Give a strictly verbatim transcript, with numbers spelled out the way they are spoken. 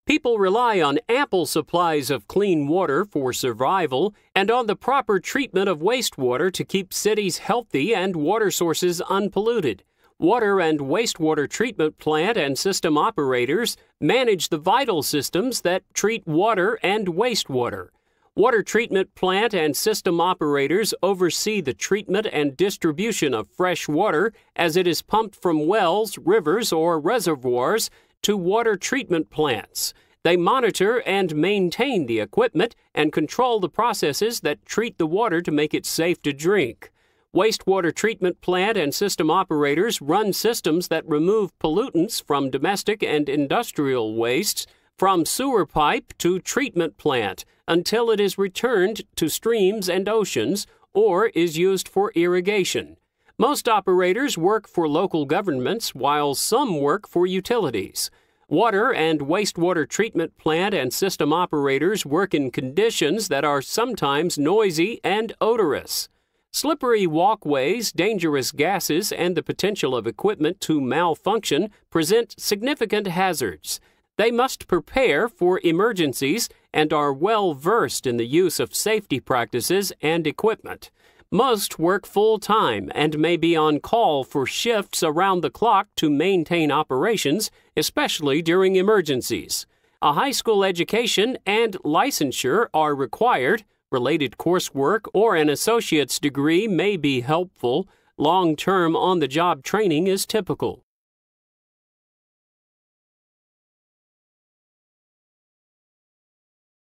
People rely on ample supplies of clean water for survival and on the proper treatment of wastewater to keep cities healthy and water sources unpolluted. Water and wastewater treatment plant and system operators manage the vital systems that treat water and wastewater. Water treatment plant and system operators oversee the treatment and distribution of fresh water as it is pumped from wells, rivers, or reservoirs to water treatment plants. They monitor and maintain the equipment and control the processes that treat the water to make it safe to drink. Wastewater treatment plant and system operators run systems that remove pollutants from domestic and industrial wastes from sewer pipe to treatment plant until it is returned to streams and oceans or is used for irrigation. Most operators work for local governments while some work for utilities. Water and wastewater treatment plant and system operators work in conditions that are sometimes noisy and odorous. Slippery walkways, dangerous gases, and the potential of equipment to malfunction present significant hazards. They must prepare for emergencies and are well versed in the use of safety practices and equipment. Most work full-time and may be on call for shifts around the clock to maintain operations, especially during emergencies. A high school education and licensure are required. Related coursework or an associate's degree may be helpful. Long-term on-the-job training is typical.